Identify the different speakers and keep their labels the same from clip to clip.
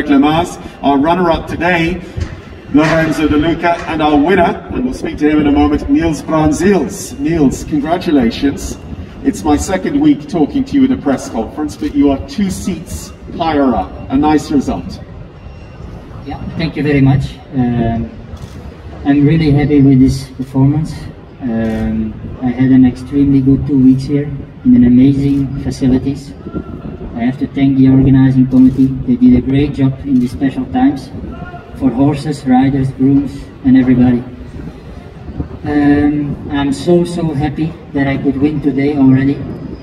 Speaker 1: Maz, our runner-up today, Lorenzo De Luca, and our winner, and we'll speak to him in a moment, Niels Bruynzeels. Niels, congratulations. It's my second week talking to you at a press conference, but you are 2 seats higher up. A nice result.
Speaker 2: Yeah, thank you very much. I'm really happy with this performance. I had an extremely good 2 weeks here in an amazing facilities. I have to thank the organizing committee. They did a great job in these special times for horses, riders, grooms and everybody. I'm so happy that I could win today already.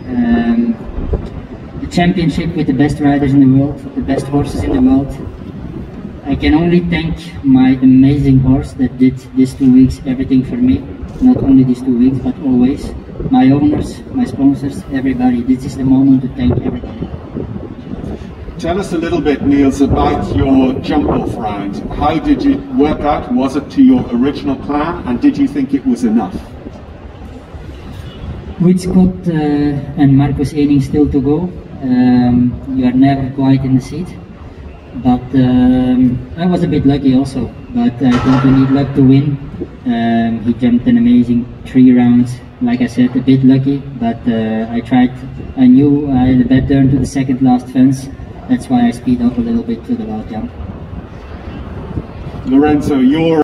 Speaker 2: The championship with the best riders in the world, the best horses in the world. I can only thank my amazing horse that did these 2 weeks everything for me. Not only these 2 weeks, but always. My owners, my sponsors, everybody. This is the moment to thank everybody.
Speaker 1: Tell us a little bit, Niels, about your jump-off round. How did it work out? Was it to your original plan? And did you think it was enough?
Speaker 2: With Scott and Marcus Ehning still to go, you are never quite in the seat. But I was a bit lucky also, but I think we need luck to win. He jumped an amazing 3 rounds, like I said, a bit lucky, but I knew I had a bad turn to the second last fence, that's why I speed up a little bit to the last jump.
Speaker 1: Lorenzo, your